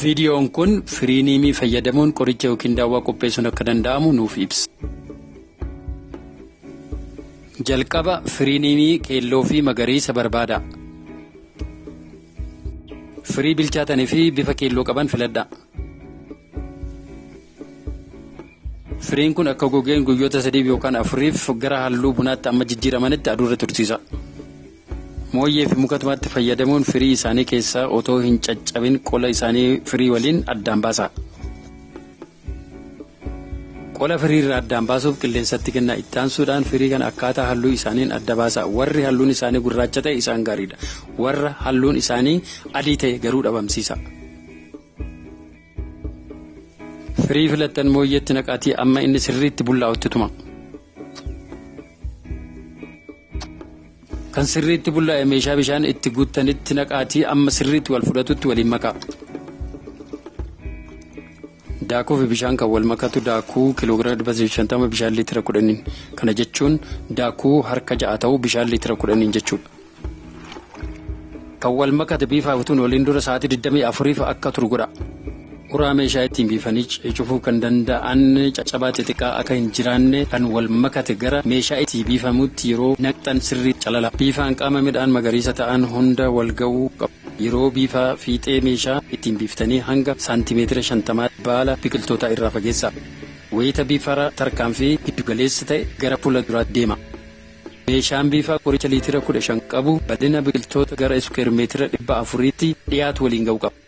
Viidiyoon kun firiinimii fayyadamuun qoricha yookiin daawwaa qopheessuun akka danda'amu nuuf ibsa. Jalqaba firiinimii keelloo fi magariisa barbaada. Firii bilchaatanii fi bifa keelloo qaban filadha. Firiin kun akka gogeen guyyoota 3 yookaan 4 gara halluu bunaatti amma jijjiiramanitti aduurra tursiisa. Mooyyee fi mukatumaatti fayyadamuun firii isaanii keessaa otoo hin caccabin qola isaanii firii waliin addaan baasa. Qola firii irraa addaan baasuuf qilleensatti kenna. Itti aansuudhaan firii kan akkaataa halluu isaaniin adda baasa. Warri halluun isaanii gurraacha ta'e isaan gaariidha. Warra halluun isaanii adii ta'e garuu dhabamsiisa. Firii filattan mooyyeetti naqaatii amma inni sirriitti bullaa'utti tuma. Kan sirriitti bullaa'e meeshaa bishaan itti guuttanitti naqaatii amma sirriitti wal fudhatutti waliin makaa. Daakuu fi bishaan kan wal makatu daakuu kiloogiraama 50 bishaan liitira 10. Kana jechuun daakuu harka 6 ta'u bishaan liitira 10 jechuudha. Kan wal makate biifaa utuun waliin dura sa'aatii 24 akka turu godha. Uraa meeshaa ittiin biifanii cufuu kan danda'an caccabaa xixiqqaa akka hin jiraanne kan wal makate gara meeshaa itti biifamutti yeroo naqxan sirriitti calala. Biifaan qaama midhaan magariisa ta'an hunda wal ga'uu qabu. Yeroo biifaa fiixee meeshaa ittiin biiftanii hanga saantimeetira 50 baala biqiltootaa irraa fageessa. Wayita biifara tarkaanfii giddugaleessa ta'e gara fuula duraatti deema. Meeshaan biifaa qoricha liitira 15 qabu bal'ina biqiltoota gara iskuweer meetira 400tti dhiyaatu waliin ga'uu qaba.